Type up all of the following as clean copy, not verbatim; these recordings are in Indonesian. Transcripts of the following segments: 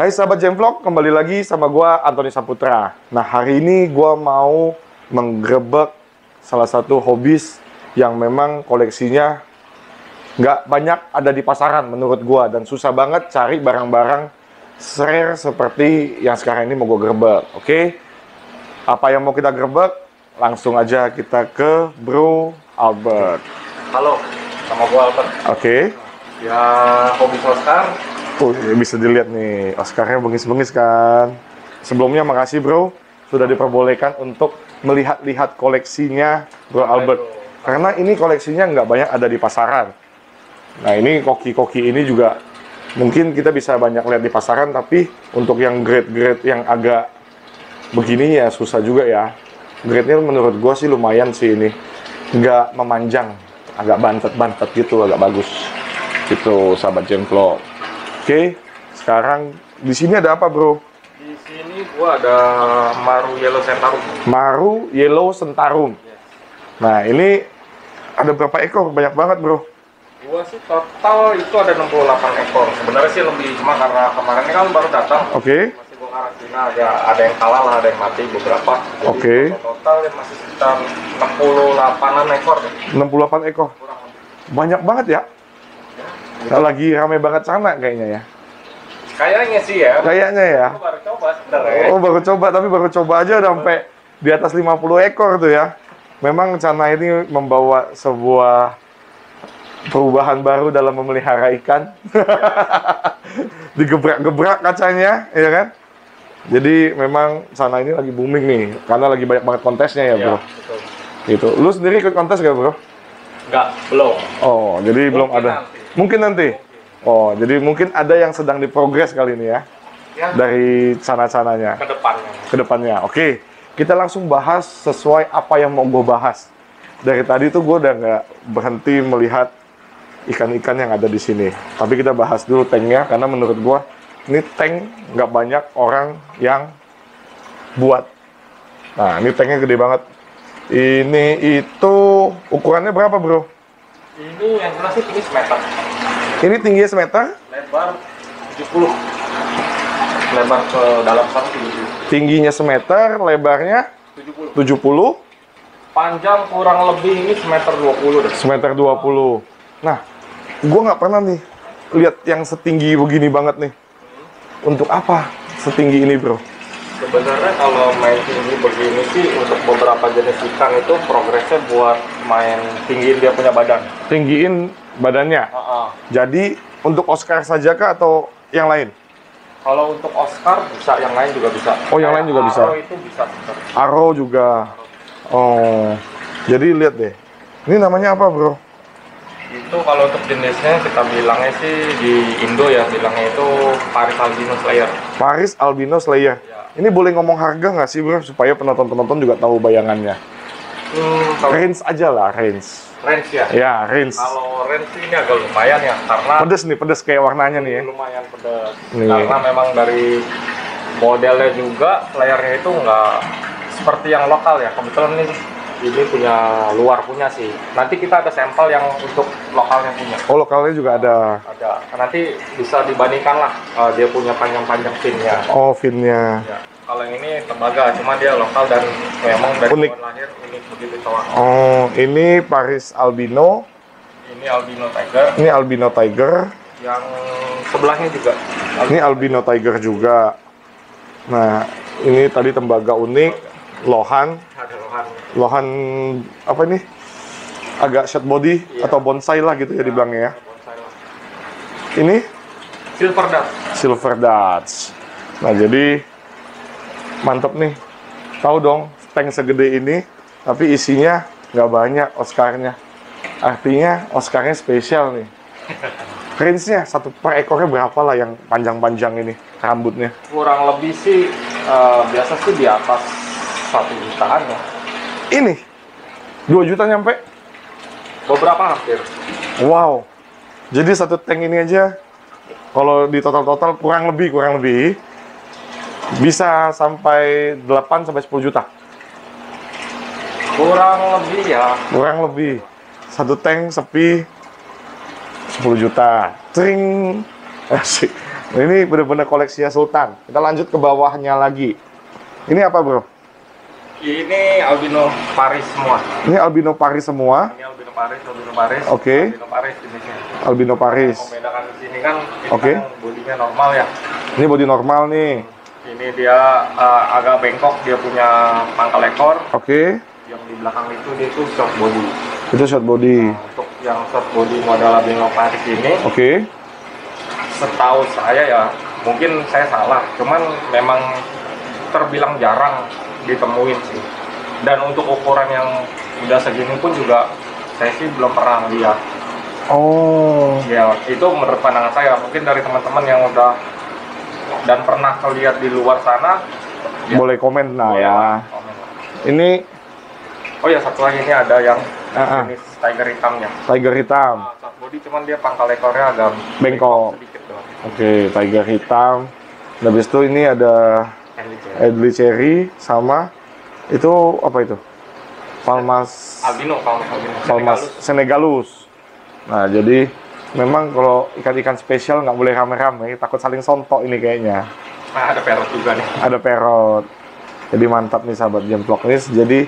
Hai sahabat Jemvlog, kembali lagi sama gua Antoni Saputra. Nah, hari ini gua mau menggerebek salah satu hobis yang memang koleksinya nggak banyak ada di pasaran menurut gua, dan susah banget cari barang-barang rare seperti yang sekarang ini mau gua gerebek. Oke? Apa yang mau kita gerebek? Langsung aja kita ke Bro Albert. Halo, nama gua Albert. Oke. Ya, hobis Oscar. Bisa dilihat nih, Oscarnya bengis-bengis kan. Sebelumnya makasih bro, sudah diperbolehkan untuk melihat-lihat koleksinya Bro Albert. Karena ini koleksinya nggak banyak ada di pasaran. Nah ini koki-koki ini juga mungkin kita bisa banyak lihat di pasaran, tapi untuk yang grade-grade yang agak begini ya susah juga ya. Grade-nya menurut gue sih lumayan sih ini. Nggak memanjang, agak bantet-bantet gitu, agak bagus. Gitu sahabat Jemvlog. Oke, sekarang di sini ada apa, bro? Di sini gua ada Maru Yellow Centarum. Maru Yellow Centarum. Yes. Nah, ini ada berapa ekor? Banyak banget, bro. Gua sih total itu ada 68 ekor. Sebenarnya sih lebih, cuma karena kemarin kan baru datang. Oke. Masih gua karantina, ada yang kalah lah, ada yang mati beberapa. Jadi Oke. total ya masih sekitar 68-an ekor. 68 ekor. Kurang lebih. Banyak banget ya. Lagi rame banget sana kayaknya ya. Kayaknya sih ya. Kayaknya ya. Gua baru coba sebenarnya. Oh, baru coba, tapi baru coba aja udah sampai di atas 50 ekor tuh ya. Memang Cana ini membawa sebuah perubahan baru dalam memelihara ikan. Digebrak-gebrak kacanya, ya kan? Jadi memang Cana ini lagi booming nih, karena lagi banyak banget kontesnya ya, bro. Betul. Gitu. Lu sendiri ikut kontes gak, bro? Enggak, belum. Oh, jadi belum ada. Nanti. Mungkin nanti. Oh, jadi mungkin ada yang sedang diprogres kali ini ya. Ya, Dari sana-sananya. ke depannya. Ke depannya. Oke, kita langsung bahas sesuai apa yang mau gue bahas. Dari tadi tuh gue udah nggak berhenti melihat ikan-ikan yang ada di sini. Tapi kita bahas dulu tanknya, karena menurut gue ini tank nggak banyak orang yang buat. Nah, ini tanknya gede banget. Ini itu ukurannya berapa, bro? Ini yang jelas sih tinggi semeter. Ini tingginya semeter, Lebar 70. Lebar ke dalam sana 70. tingginya semeter, lebarnya 70. 70, Panjang kurang lebih ini semeter 20 deh. semeter 20. Nah, gue nggak pernah nih lihat yang setinggi begini banget nih. Untuk apa setinggi ini, bro? Sebenarnya kalau main tinggi begini sih untuk beberapa jenis ikan itu progresnya buat main tinggiin dia punya badan. Tinggiin badannya. Jadi untuk Oscar saja kah atau yang lain? Kalau untuk Oscar bisa, yang lain juga bisa. Oh, yang lain juga bisa. Arrow itu bisa. Arrow juga. Oh, jadi lihat deh. Ini namanya apa, bro? Itu kalau untuk jenisnya kita bilangnya sih di Indo ya, bilangnya itu Paris Albino Slayer. Paris Albino Slayer. Ya. Ini boleh ngomong harga nggak sih, bro? Supaya penonton-penonton juga tahu bayangannya. Kalau Range aja lah, range. range ya. Ya, range. Kalau range sih ini agak lumayan ya, karena Pedes nih, pedes kayak warnanya nih ya. lumayan pedas. Nih. Karena memang dari modelnya juga layarnya itu nggak seperti yang lokal ya. Kebetulan ini punya luar punya sih. Nanti kita ada sampel yang untuk lokalnya punya. Oh, lokalnya juga ada. Ada. Nanti bisa dibandingkan lah. Dia punya panjang-panjang finnya. Oh, finnya. Ya. Kalau yang ini tembaga, cuma dia lokal dan memang dari Unik. bawaan lahir unik begitu cowok. Oh, ini Paris Albino. Ini albino tiger. Ini Albino Tiger. Yang sebelahnya juga. Ini Albino Tiger juga. Nah, ini tadi tembaga unik. Lohan. Ada lohan. Lohan apa ini? Agak short body atau bonsai lah gitu ya dibilangnya ya. Bonsai lah. Ini Silver dart. Silver Dutch. Nah, jadi mantep nih. Tahu dong, tank segede ini, tapi isinya nggak banyak Oscarnya. Artinya Oscarnya spesial nih. Range-nya satu per ekornya berapa lah yang panjang-panjang ini rambutnya? Kurang lebih sih biasa sih di atas 1 jutaan ya. Ini 2 juta nyampe? Beberapa hampir. Wow. Jadi satu tank ini aja kalau di total kurang lebih bisa sampai 8 sampai 10 juta. Kurang lebih ya. Kurang lebih. Satu tank sepi 10 juta. Tring. Asik. Ini bener-bener koleksinya Sultan. Kita lanjut ke bawahnya lagi. Ini apa, bro? Ini albino Paris semua. Ini albino Paris semua. Ini albino Paris, albino Paris. Oke. Albino Paris jenisnya. Albino Paris. Membedakan di sini kan, ini Oke. kan bodinya normal ya. Ini body normal nih. Ini dia agak bengkok, dia punya pangkal ekor. Oke. Yang di belakang itu dia itu short body. Itu short body. Untuk yang short body model albino Paris ini, Oke. setahu saya ya, mungkin saya salah, cuman memang terbilang jarang ditemuin sih. Dan untuk ukuran yang udah segini pun juga saya sih belum pernah lihat. Oh. Ya, itu menurut pandangan saya. Mungkin dari teman-teman yang udah dan pernah lihat di luar sana, ya, Boleh komen nah boleh ya. lah, komen lah. Ini Oh ya, satu lagi ini ada yang Ah. jenis tiger hitamnya. tiger hitam. Short body, cuman dia pangkal ekornya agak Bengkok. sedikit doang. Oke, tiger hitam. Dan habis itu ini ada Adley Cherry sama itu apa itu? Palmas Albino, albino. Palmas Senegalus. Nah, jadi memang kalau ikan-ikan spesial nggak boleh rame-rame, takut saling sontok ini kayaknya. Nah, ada parrot juga nih. Ada parrot. Jadi mantap nih sahabat Gemplok nih. Jadi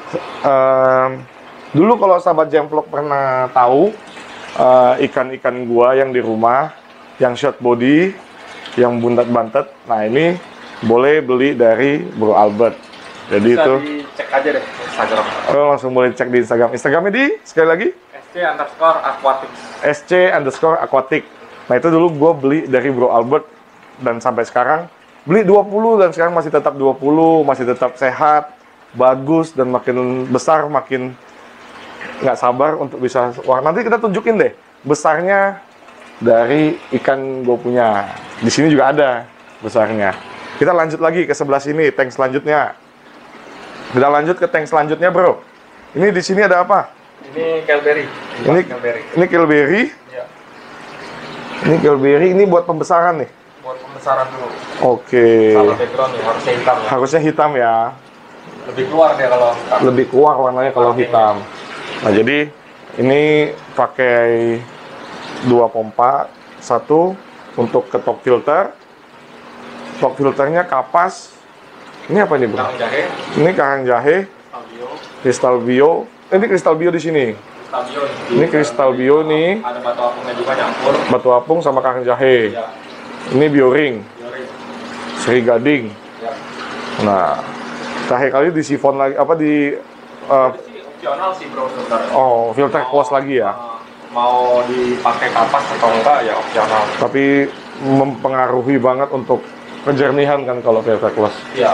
dulu kalau sahabat Gemplok pernah tahu ikan-ikan gua yang di rumah yang short body, yang buntet-bantet. Nah, ini boleh beli dari Bro Albert. Jadi Bisa itu dicek aja deh Instagram. langsung boleh cek di Instagram. Instagramnya di sekali lagi SC_aquatics. SC_aquatic. Nah, itu dulu gue beli dari Bro Albert dan sampai sekarang beli 20 dan sekarang masih tetap 20, masih tetap sehat, bagus dan makin besar makin nggak sabar untuk bisa. Wah, nanti kita tunjukin deh besarnya dari ikan gue punya. Di sini juga ada besarnya. Kita lanjut lagi ke sebelah sini, tank selanjutnya. Kita lanjut ke tank selanjutnya, bro. Ini di sini ada apa? Ini Kelberry. Kelberry. Ini Kelberry. Ya, Ini Kelberry, ini buat pembesaran nih. buat pembesaran dulu. Oke. Salah background nih, harusnya hitam ya. Harusnya hitam ya. Lebih keluar dia kalau hitam. Lebih keluar warnanya kalau hitam. Nah, jadi ini pakai 2 pompa, satu untuk ketok filter. Top filternya kapas. Ini apa nih, bro? Karang jahe, Ini karang jahe, stabio, kristal bio. Ini kristal bio di sini. stabio. Ini kristal bio nih, Ada batu apungnya juga nyampur. batu apung sama karang jahe. Ya, Ini bioring, Yori. seri gading. Ya. Nah, terakhir kali di sifon lagi apa di Itu sih opsional sih bro sebenarnya. oh, filter close lagi ya. Mau dipakai kapas atau enggak ya opsional. Tapi mempengaruhi banget untuk kejernihan kan kalau filter close. Ya,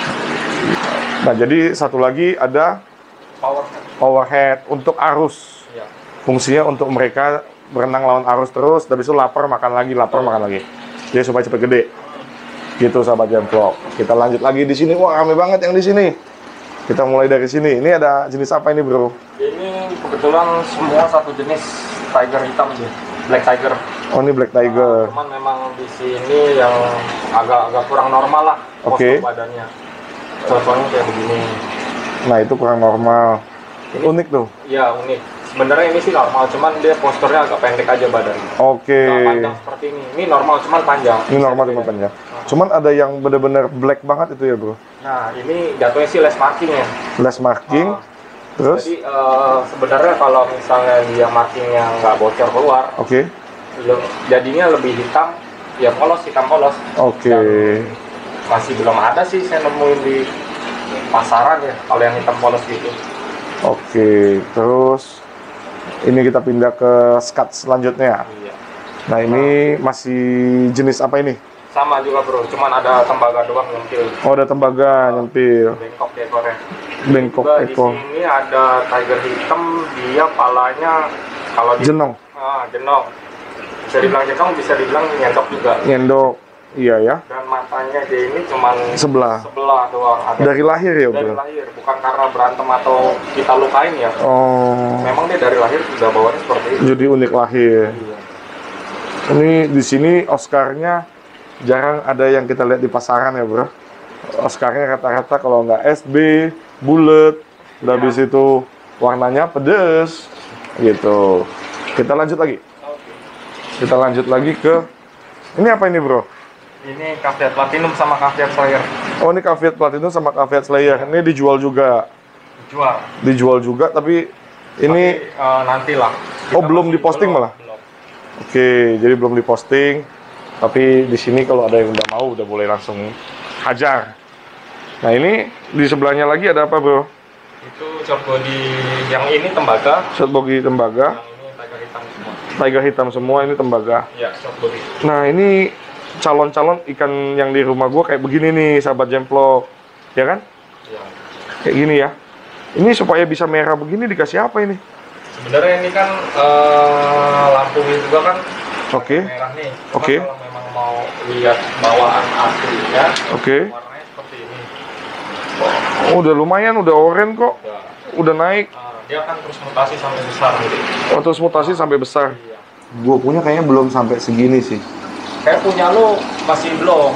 Nah, jadi satu lagi ada power. power head untuk arus. Ya. Fungsinya untuk mereka berenang lawan arus terus, habis itu lapar makan lagi, lapar makan lagi. Jadi supaya cepet gede. Gitu sahabat Gemplok. Kita lanjut lagi di sini. Wah, rame banget yang di sini. Kita mulai dari sini. Ini ada jenis apa ini, bro? Ini kebetulan semua satu jenis tiger hitam sih, black tiger. Oh, ini Black Tiger. Cuman memang di sini yang agak kurang normal lah Oke. postur badannya. Contohnya kayak begini. Nah, itu kurang normal. Unik tuh. Iya unik. Sebenarnya ini sih normal, cuman dia posturnya agak pendek aja badannya. Oke. Nggak panjang seperti ini. Ini normal cuman panjang. Ini normal cuma panjang. Cuman ada yang bener-bener black banget itu ya, bro. Nah ini jatuhnya sih less marking ya. Less marking. Terus, Jadi sebenarnya kalau misalnya dia markingnya nggak bocor keluar, oke. jadinya lebih hitam, ya polos, hitam polos. Oke. Dan masih belum ada sih saya nemuin di pasaran ya kalau yang hitam polos gitu. Oke. Terus ini kita pindah ke skat selanjutnya. Iya. Nah, ini masih jenis apa ini? Sama juga bro, cuman ada tembaga doang nyempil. Oh, ada tembaga nyempil. Bengkok di ekornya. Bengkok Juga di ekor. sini ada tiger hitam, dia palanya kalau di Jenong. jenong. Bisa dibilang jenong, bisa dibilang nyendok juga. Nyendok. Iya ya. Dan matanya dia ini cuman Sebelah. doang. Ada Dari lahir ya, dari bro? lahir, bukan karena berantem atau kita lukain ya. Oh. Memang dia dari lahir sudah bawaannya seperti itu. Jadi unik lahir. Iya. Ini di sini Oscarnya jarang ada yang kita lihat di pasaran ya, bro. Oscarnya rata-rata kalau nggak SB, bulat, udah habis itu warnanya pedes, gitu. Kita lanjut lagi. Oke. Kita lanjut lagi ke Ini apa ini bro? Ini Caveat Platinum sama Caveat Slayer. Oh ini Caveat Platinum sama Caveat Slayer. Ini dijual juga. Dijual juga, tapi ini nantilah. Oh belum diposting malah. Belum. Oke, jadi belum diposting. Tapi di sini kalau ada yang udah mau, udah boleh langsung hajar. Nah ini di sebelahnya lagi ada apa bro? Itu short body yang ini tembaga. Short body tembaga. Yang ini tiger hitam semua. Tiger hitam semua, ini tembaga. Iya, short body. Nah ini calon-calon ikan yang di rumah gua kayak begini nih, sahabat Jemplok. Ya kan? Iya. Kayak gini ya. Ini supaya bisa merah begini dikasih apa ini? Sebenarnya ini kan lampunya juga kan Oke. merah nih. Oke. Kalau memang mau lihat bawaan aslinya, Oke. warnanya seperti ini. Oh, udah lumayan, udah oranye kok. Udah naik. Dia akan terus mutasi sampai besar gitu. Oh, terus mutasi sampai besar. Iya. Gua punya kayaknya belum sampai segini sih. Kayak punya lu masih belum.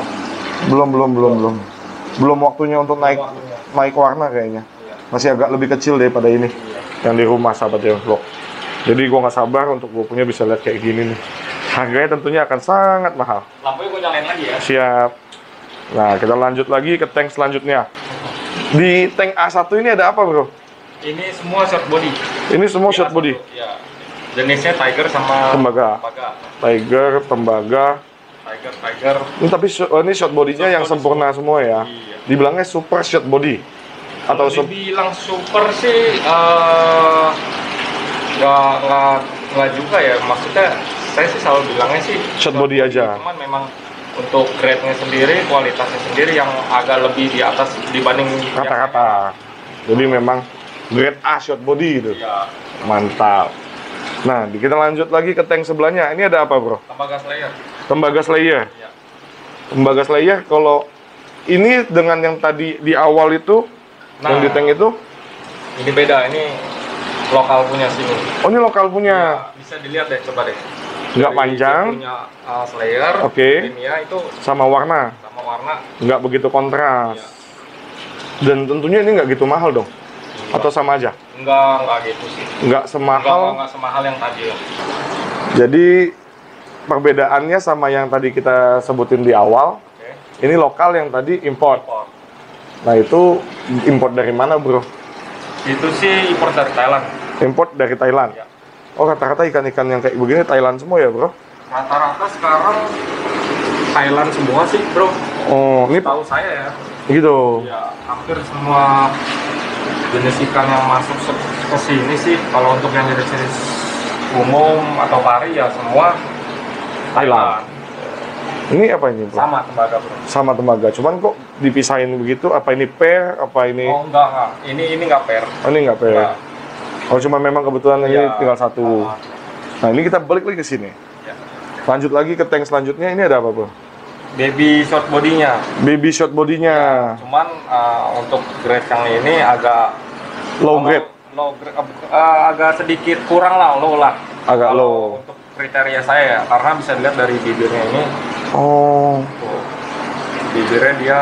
Belum waktunya untuk naik warna kayaknya. Iya. Masih agak lebih kecil daripada ini. Iya. Yang di rumah sahabat Jemplok. Jadi gua nggak sabar untuk gua punya bisa lihat kayak gini nih. Harganya tentunya akan sangat mahal. Lampunya gue nyalain lagi ya. Siap. Nah, kita lanjut lagi ke tank selanjutnya. Di tank A1 ini ada apa, bro? Ini semua short body. Ini semua short body. Iya. Jenisnya tiger sama Tembaga. Tiger, tembaga. Tiger. Ini tapi ini short body-nya yang sempurna semua ya. Iya. Dibilangnya super short body. Atau Kalau dibilang super sih nggak juga ya. Maksudnya saya sih selalu bilangnya sih short body aja. Cuman memang untuk grade-nya sendiri, kualitasnya sendiri yang agak lebih di atas dibanding Rata-rata. Jadi memang grade A short body gitu. Ya, Mantap. Nah, kita lanjut lagi ke tank sebelahnya. Ini ada apa, bro? tembaga slayer. Tembaga Slayer. Ya. Tembaga Slayer kalau ini dengan yang tadi di awal itu, yang di tank itu, Ini beda, ini lokal punya sini. oh ini lokal punya. Ya, bisa dilihat deh, coba deh. Nggak Dari panjang. dia punya Slayer. Oke. Ini itu Sama warna, sama warna. nggak begitu kontras. Iya. Dan tentunya ini nggak gitu mahal dong? Atau sama aja? Enggak gitu sih. Nggak semahal. Enggak semahal yang tadi ya. Jadi perbedaannya sama yang tadi kita sebutin di awal, Oke. ini lokal, yang tadi import. Import. Nah itu import dari mana, bro? Itu sih import dari Thailand. Import dari Thailand. Ya. Oh, rata-rata ikan-ikan yang kayak begini Thailand semua ya, bro? Rata-rata sekarang Thailand semua sih, bro. Oh, ini Tahu saya ya. gitu. Ya, hampir semua jenis ikan yang masuk ke sini sih, kalau untuk yang jenis umum atau pari ya semua Thailand. Ini apa ini, bro? Sama tembaga, bro. Sama tembaga. Cuman kok dipisahin begitu? Apa ini pair? Apa ini? Oh, enggak. Ini enggak pair. Oh, ini nggak pair. Enggak. Oh, cuma memang kebetulan ini Ya, tinggal satu. Nah, ini kita balik lagi ke sini. Ya. Lanjut lagi ke tank selanjutnya. Ini ada apa, bro? Baby short bodinya. Baby short bodinya. Cuman untuk grade yang ini agak Low grade. low grade, agak sedikit kurang lah, low lah. Agak Kalau low. untuk kriteria saya ya, karena bisa dilihat dari bibirnya ini. Oh, Tuh, bibirnya dia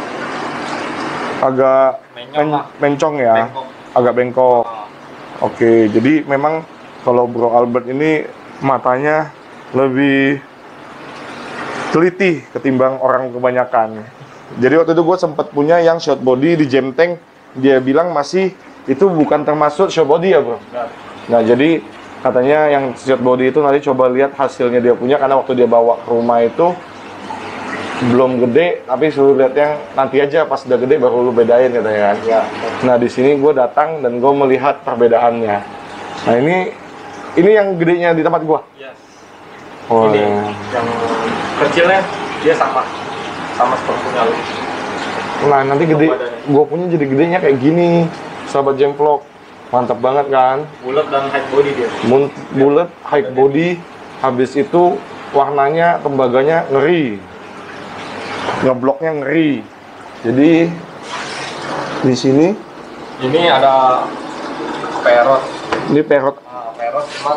agak menyong lah. mencong ya. Bengkok. Agak bengkok. Ah, Oke, jadi memang kalau Bro Albert ini matanya lebih teliti ketimbang orang kebanyakan. Jadi waktu itu gue sempat punya yang short body di Gem Tank, dia bilang masih itu bukan termasuk short body ya, bro. benar. Nah, jadi katanya yang short body itu nanti coba lihat hasilnya dia punya, karena waktu dia bawa ke rumah itu belum gede, tapi suruh lihat yang nanti aja pas udah gede baru lu bedain katanya kan. Ya, Nah, di sini gue datang dan gue melihat perbedaannya. Nah, ini yang gedenya di tempat gue. yes. Oh, Ini ya. yang kecilnya dia sama seperti punya lu. Nah, nanti gede, Badannya. gue punya jadi gedenya kayak gini, sahabat Jemplok. Mantap banget kan? Bulat dan high body dia. Bulat, high body, habis itu warnanya, tembaganya ngeri. Ngebloknya ngeri. Jadi di sini Ini ada parrot. ini parrot. Parrot cuman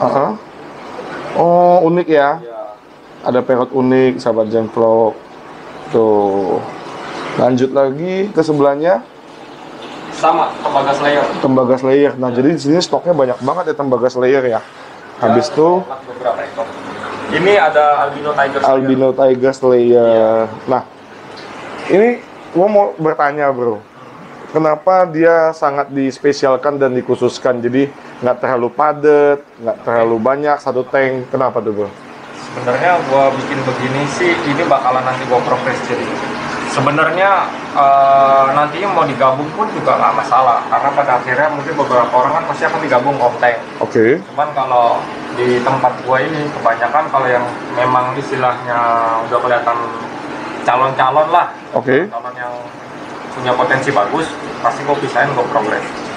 Oh, unik ya. ya Ada parrot unik, sahabat Jemplok. Tuh. Lanjut lagi ke sebelahnya, sama tembaga slayer. tembaga slayer. Nah, jadi di sini stoknya banyak banget ya tembaga slayer ya. Habis Ya, tuh beberapa ekor. Ini ada albino tiger slayer. Albino tiger slayer. Nah, ini gua mau bertanya bro, kenapa dia sangat dispesialkan dan dikhususkan? Jadi nggak terlalu padat, nggak terlalu banyak satu tank. Kenapa tuh bro? Sebenarnya gua bikin begini sih, ini bakalan nanti gua progres. Jadi sebenarnya nantinya mau digabung pun juga nggak masalah, karena pada akhirnya mungkin beberapa orang kan pasti akan digabung om tank. Oke. Cuman kalau di tempat gua ini kebanyakan kalau yang memang istilahnya udah kelihatan calon-calon lah, Oke. calon yang punya potensi bagus, pasti gua pisahin, gua progres.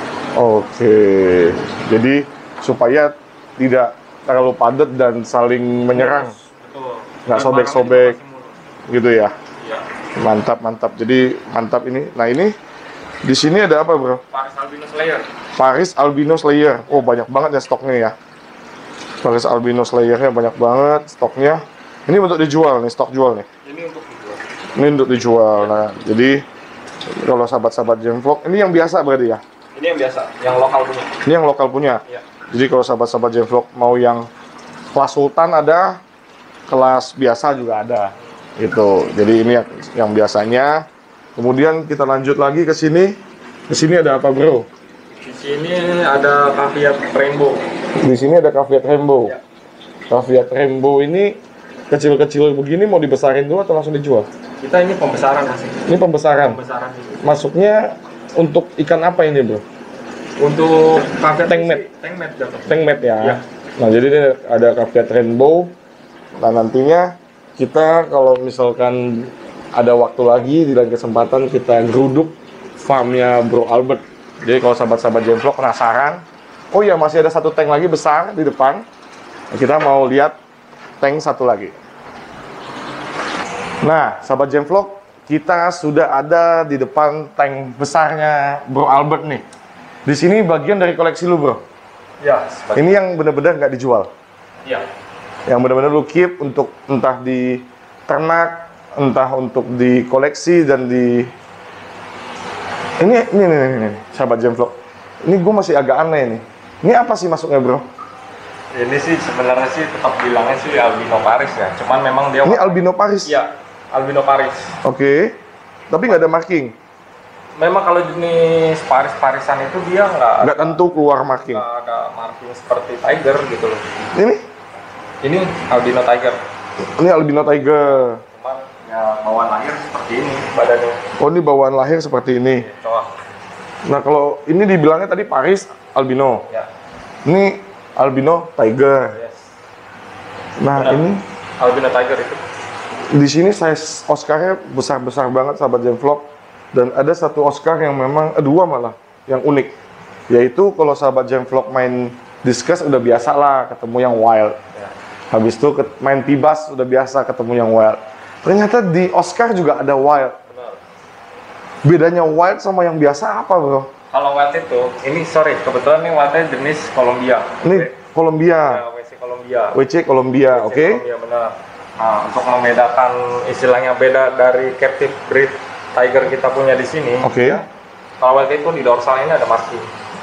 Oke. Jadi supaya tidak terlalu padat dan saling menyerang, Betul. nggak Dan sobek-sobek barangnya juga masih mulus. gitu ya. Iya. Mantap, mantap. Jadi mantap ini. Nah ini di sini ada apa bro? Paris albino slayer. Paris albino slayer. Oh banyak banget ya stoknya ya. Paris albino slayernya banyak banget stoknya. Ini untuk dijual nih, stok jual nih. Ini untuk dijual. Ini untuk dijual. Nah jadi kalau sahabat-sahabat Gemvlog, ini yang biasa berarti ya? Ini yang biasa, yang lokal punya. Ini yang lokal punya. Iya. Jadi kalau sahabat-sahabat Gemvlog mau yang kelas sultan ada, kelas biasa juga ada. Gitu. Jadi ini yang biasanya. Kemudian kita lanjut lagi ke sini. Ke sini ada apa, bro? Di sini ada caviar rainbow. Di sini ada caviar rainbow. Ya. Caviar rainbow ini kecil-kecil begini mau dibesarin dulu atau langsung dijual? Kita ini pembesaran masih. Ini pembesaran. Pembesaran ini. Masuknya untuk ikan apa ini, bro? Untuk caviar Tankmat. Tankmat jatuh. Tankmat ya. Ya. Nah, jadi ini ada caviar rainbow. Nah, nantinya kita kalau misalkan ada waktu lagi di lain kesempatan kita geruduk farmnya Bro Albert. Jadi kalau sahabat-sahabat Gemvlog penasaran, oh ya masih ada satu tank lagi besar di depan. Kita mau lihat tank satu lagi. Nah, sahabat Gemvlog, kita sudah ada di depan tank besarnya Bro Albert nih. Di sini bagian dari koleksi lu, bro. Ya. Ini yang benar-benar nggak dijual. Ya. Yang benar-benar lu keep untuk entah di ternak, entah untuk di koleksi dan di ini sahabat Gemvlog. Ini gue masih agak aneh nih. Ini apa sih masuknya, bro? Ini sih sebenarnya sih tetap bilangnya sih albino Paris ya. Cuman memang dia Ini albino Paris. Iya, albino Paris. Oke. Tapi nggak ada marking. Memang kalau jenis Paris-Parisan itu dia Nggak tentu keluar marking. nggak ada marking seperti tiger gitu loh. Ini Albino tiger. ini albino tiger. Cuman ya bawaan lahir seperti ini badannya. Oh, ini bawaan lahir seperti ini. Coba. Nah, kalau ini dibilangnya tadi Paris albino. Ya. Ini albino tiger. Yes. Nah, Benar. ini Albino tiger itu. di sini size Oscar-nya besar-besar banget sahabat Gemvlog. Dan ada satu Oscar yang memang, dua malah, yang unik. Yaitu kalau sahabat Gemvlog main discus udah biasa lah ketemu yang wild. Ya. Habis itu main pibas udah biasa ketemu yang wild. Ternyata di Oscar juga ada wild. Benar. Bedanya wild sama yang biasa apa, bro? Kalau wild itu, ini sorry, kebetulan nih wildnya jenis Colombia. Ini Colombia, Ya, WC Colombia. WC Colombia, WC oke? Colombia, benar. Nah, untuk membedakan istilahnya beda dari captive breed tiger kita punya di sini. Oke. Ya. Kalau wild itu di dorsal ini ada marking.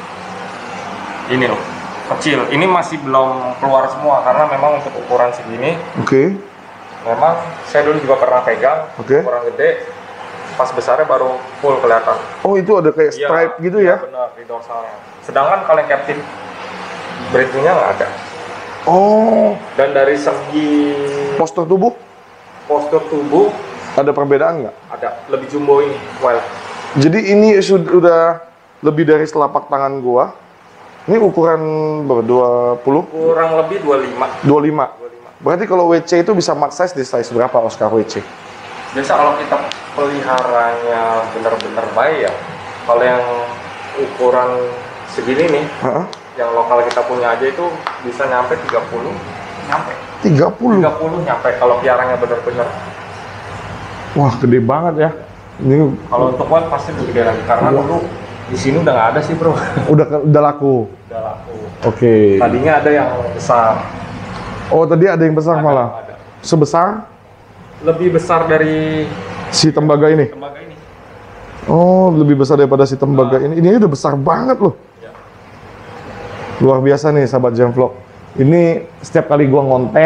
Ini loh, kecil. Ini masih belum keluar semua karena memang untuk ukuran segini, Oke. memang saya dulu juga pernah pegang. Oke. Ukuran gede, pas besarnya baru full kelihatan. Oh, itu ada kayak Iya, stripe gitu iya, ya? benar, di dorsalnya. Sedangkan kalau yang captive breed punya nggak ada. Oh, Dan dari segi postur tubuh postur tubuh ada perbedaan nggak? ada lebih jumbo ini wild. Jadi ini sudah lebih dari telapak tangan gua. Ini ukuran berapa? 20? Kurang lebih 25. 25. Berarti kalau WC itu bisa max size di size berapa Oscar WC? Biasa kalau kita peliharanya benar-benar baik ya. Kalau yang ukuran segini nih, Heeh. yang lokal kita punya aja itu bisa nyampe 30. Nyampe. 30. 30 nyampe kalau piaranya benar-benar. Wah, gede banget ya. Ini Kalau untuk wild pasti lebih gede lagi karena dulu di sini udah nggak ada sih bro. udah laku. Udah laku. Oke. Tadinya ada yang besar. Oh, tadi ada yang besar Ada, malah. ada. Sebesar Lebih besar dari si tembaga ini. tembaga ini. Oh, lebih besar daripada si tembaga ini. Ini udah besar banget loh. Ya. Luar biasa nih sahabat Gemvlog. Ini setiap kali gua ngonten,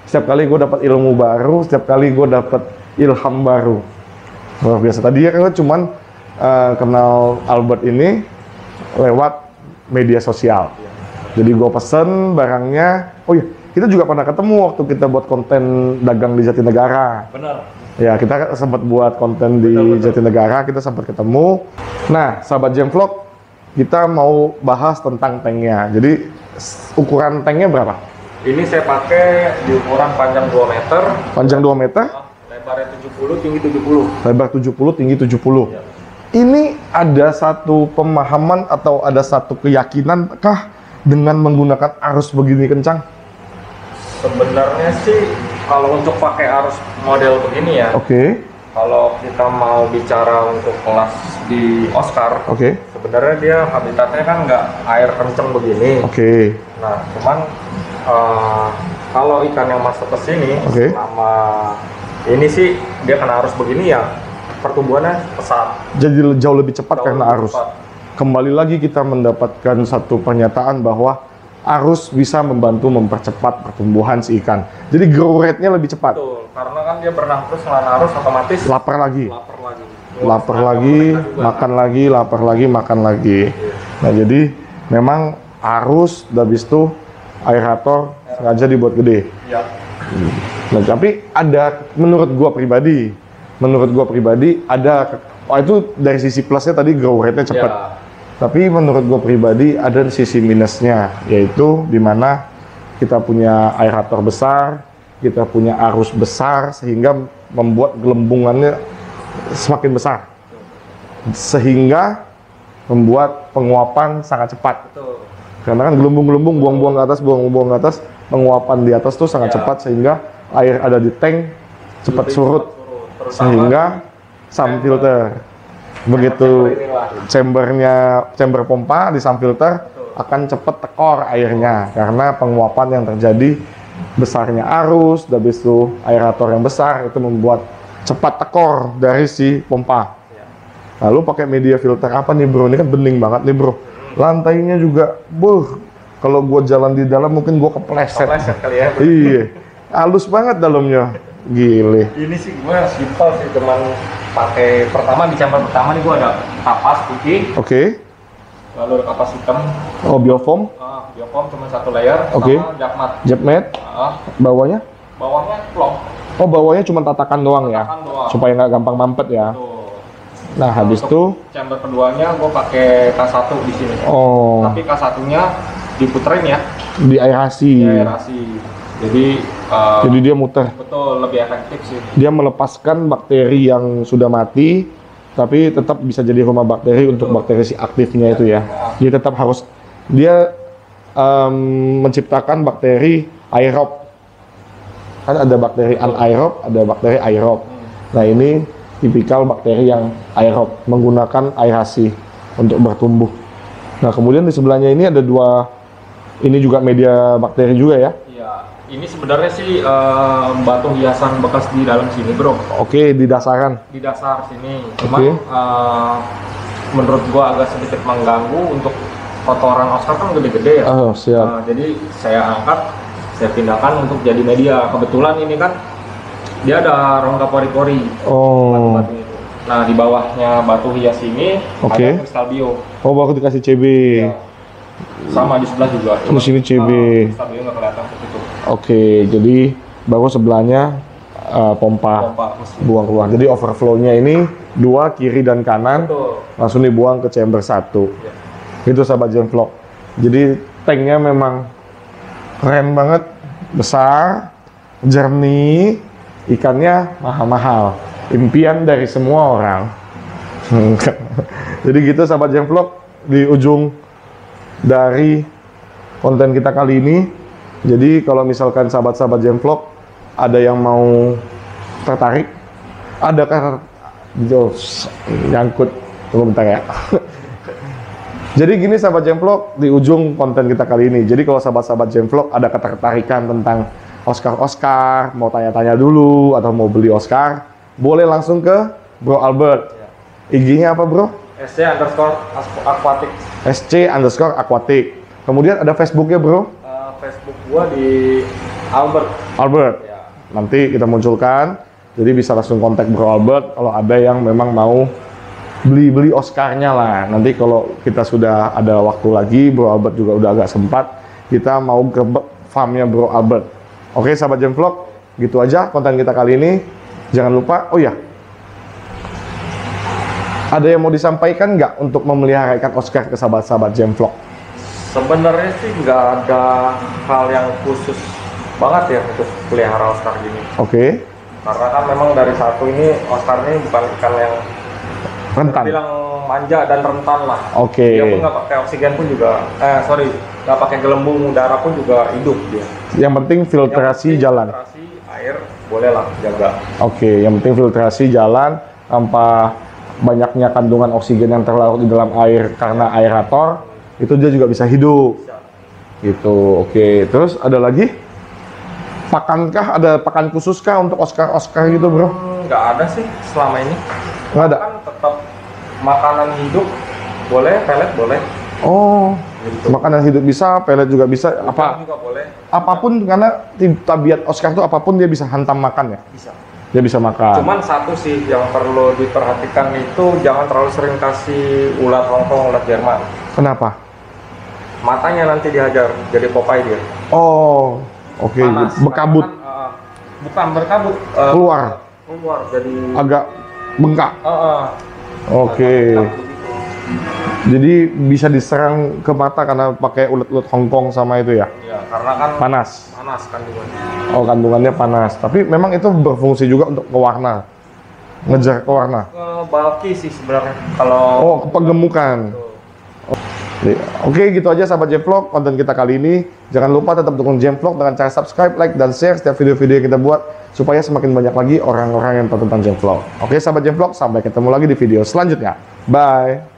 setiap kali gue dapat ilmu baru, setiap kali gue dapat ilham baru. Luar biasa. Tadi ya kan cuman kenal Albert ini lewat media sosial. Jadi gue pesen barangnya. Oh iya, kita juga pernah ketemu waktu kita buat konten dagang di Jatinegara. Benar. Ya, kita sempat buat konten di Jatinegara, kita sempat ketemu. Nah, sahabat Jemvlog, kita mau bahas tentang tanknya. Jadi, ukuran tanknya berapa? Ini saya pakai di ukuran panjang 2 meter. Panjang 2 meter? Lebarnya 70, tinggi 70. Lebar 70, tinggi 70. Ya. Ini ada satu pemahaman atau ada satu keyakinan kah dengan menggunakan arus begini kencang? Sebenarnya sih kalau untuk pakai arus model begini ya, Oke. kalau kita mau bicara untuk kelas di Oscar, Oke. sebenarnya dia habitatnya kan nggak air kenceng begini. Oke. Nah, cuman kalau ikan yang masuk ke sini, Oke. selama ini sih dia kena arus begini ya, pertumbuhannya pesat. Jadi jauh lebih cepat Jauh karena lebih arus. cepat. Kembali lagi kita mendapatkan satu pernyataan bahwa arus bisa membantu mempercepat pertumbuhan si ikan. Jadi grow rate-nya lebih cepat. Betul, karena kan dia berenang terus ngelawan arus otomatis Lapar lagi. lapar lagi. Lapar Tenaga lagi, mereka juga. makan lagi, lapar lagi, makan lagi. Nah, jadi memang arus, dan habis itu aerator sengaja dibuat gede. Ya. Nah, tapi ada, menurut gua pribadi ada, itu dari sisi plusnya tadi grow rate-nya cepat. Ya. Tapi menurut gua pribadi ada sisi minusnya, yaitu dimana kita punya aerator besar, kita punya arus besar, sehingga membuat gelembungannya semakin besar. Sehingga membuat penguapan sangat cepat. Betul. Karena kan gelembung-gelembung, buang-buang ke atas, buang-buang ke atas, penguapan di atas tuh sangat Ya. cepat, sehingga air ada di tank cepat Lebih surut, cepat surut. Terutama sehingga sump filter. Begitu chamber pompa di sump filter akan cepat tekor airnya, karena penguapan yang terjadi besarnya arus, dan habis itu aerator yang besar itu membuat cepat tekor dari si pompa. Ya. Lalu pakai media filter apa nih bro? Ini kan bening banget nih bro. Lantainya juga, kalau gua jalan di dalam mungkin gua kepleset. Kepleset kali ya. Iya, halus banget dalamnya. Gile. Ini sih gue simpel sih, cuman pakai pertama di chamber pertama nih gue ada kapas putih, Oke. lalu ada kapas hitam, Oh, biofoam, biofom cuma 1 layer, Oke. sama jakmat. jetmat, bawahnya? Bawahnya plong, Oh, bawahnya cuma tatakan doang ya, tatakan doang. supaya nggak gampang mampet ya. Tuh. Nah, habis Untuk itu, chamber keduanya gue pakai K1 di sini. oh, Tapi K1-nya diputerin ya, di aerasi. aerasi. Jadi Jadi dia muter. betul lebih efektif sih. Dia melepaskan bakteri yang sudah mati, tapi tetap bisa jadi rumah bakteri untuk bakteri si aktifnya itu ya. Dia tetap harus, dia menciptakan bakteri aerob. Kan ada bakteri anaerob, ada bakteri aerob. Nah, ini tipikal bakteri yang aerob, menggunakan aerasi untuk bertumbuh. Nah, kemudian di sebelahnya ini ada dua, ini juga media bakteri juga ya. Iya, ini sebenarnya sih batu hiasan bekas di dalam sini bro. Oke, di dasaran. Di dasar sini. Cuman Oke. menurut gua agak sedikit mengganggu untuk kotoran Oscar kan gede-gede ya. Oh, siap. Jadi saya angkat, saya pindahkan untuk jadi media. Kebetulan ini kan dia ada rongga pori-pori Oh, batu itu. Nah, di bawahnya batu hias ini Oke. ada kristal bio. oh baru dikasih CB. Ya. Sama di sebelah juga. Di sini CB. Kristal bio nggak kelihatan seperti itu. Oke, jadi baru sebelahnya pompa Pompa mesin. buang keluar. Jadi overflow-nya ini dua kiri dan kanan Betul. langsung dibuang ke chamber 1. Ya. Itu sahabat Jemvlog. Jadi tanknya memang keren banget, besar, jernih, ikannya mahal-mahal. Impian dari semua orang. Jadi gitu sahabat Jemvlog, di ujung dari konten kita kali ini. Jadi kalau misalkan sahabat-sahabat Jemvlog ada yang mau tertarik, ada kan nyangkut, tunggu bentar ya. Jadi gini sahabat Jemvlog, di ujung konten kita kali ini. Jadi kalau sahabat-sahabat Jemvlog ada ketertarikan tentang Oscar, mau tanya-tanya dulu atau mau beli Oscar, boleh langsung ke Bro Albert. IG-nya apa bro? SC_aquatic. SC_aquatic. Kemudian ada Facebook-nya bro? Facebook gua di Albert Albert. Ya. Nanti kita munculkan, jadi bisa langsung kontak Bro Albert kalau ada yang memang mau beli Oscar-nya lah. Nanti kalau kita sudah ada waktu lagi, Bro Albert juga udah agak sempat, kita mau grebek farmnya Bro Albert. Oke sahabat Gemvlog, gitu aja konten kita kali ini. Jangan lupa, oh ya, ada yang mau disampaikan nggak untuk memelihara ikan Oscar ke sahabat-sahabat Gemvlog? Sebenarnya sih nggak ada hal yang khusus banget ya untuk pelihara Oscar gini. Oke. Karena kan memang dari satu ini Oscar ini bukan ikan yang Rentan. bilang manja dan rentan lah. Oke. Dia pun nggak pakai oksigen pun juga, nggak pakai gelembung udara pun juga hidup dia. Yang penting filtrasi jalan. Filtrasi air boleh lah jaga. Oke, yang penting filtrasi jalan tanpa banyaknya kandungan oksigen yang terlarut di dalam air karena aerator, itu dia juga bisa hidup. Bisa. Gitu. Oke, terus ada lagi? Pakankah ada pakan khususkah untuk Oscar gitu, Bro? Nggak ada sih selama ini. Nggak ada. Kan tetap makanan hidup boleh, pelet boleh. Oh, Gitu. makanan hidup bisa, pelet juga bisa, Udang juga boleh. apapun karena tabiat Oscar itu apapun dia bisa hantam makan ya. Bisa. Dia bisa makan. Cuman satu sih yang perlu diperhatikan itu jangan terlalu sering kasih ulat Hongkong, ulat Jerman. Kenapa? Matanya nanti dihajar, jadi Popeye dia. Oh, oke. Panas. Berkabut, Karena kan, bukan berkabut. keluar, Keluar, jadi. agak bengkak. Oke. Agak begitu. Jadi bisa diserang ke mata karena pakai ulat-ulat Hongkong sama itu ya? Ya, karena kan Panas. panas kandungannya. Oh, kandungannya panas. Tapi memang itu berfungsi juga untuk ke warna. Ngejar ke warna. Bulky sih sebenarnya. Kalau Oh, kepegemukan. Oke, gitu aja sahabat Gemvlog konten kita kali ini. Jangan lupa tetap dukung Gemvlog dengan cara subscribe, like, dan share setiap video-video yang kita buat supaya semakin banyak lagi orang-orang yang tahu tentang Gemvlog. Oke sahabat Gemvlog, sampai ketemu lagi di video selanjutnya. Bye.